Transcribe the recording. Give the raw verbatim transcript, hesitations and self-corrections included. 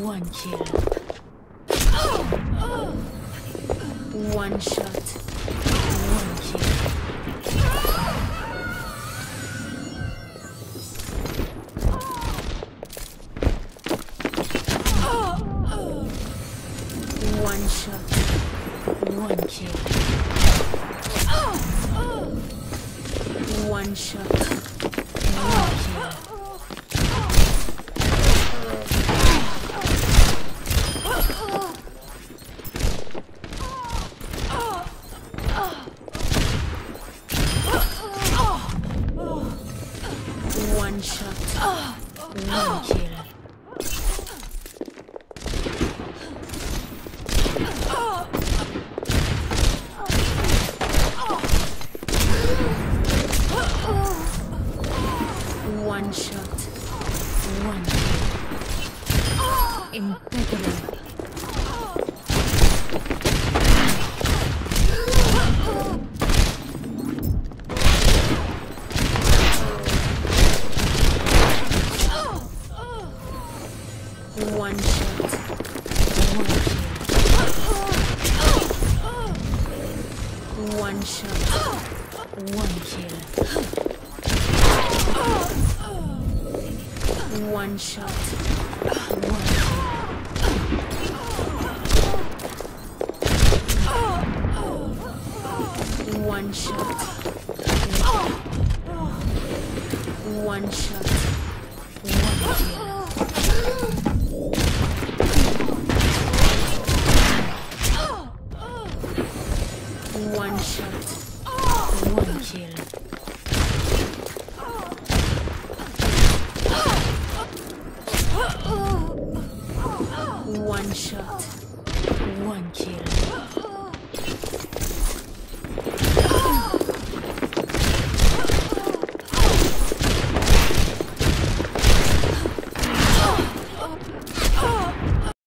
One kill. One shot. One kill. One shot. One kill. One shot. One kill. One shot. One kill. One shot. One kill. Impeccable. One shot. One kill. One shot. One kill. One shot. One kill. One shot. One shot. One kill. One shot, one kill. One shot, one kill.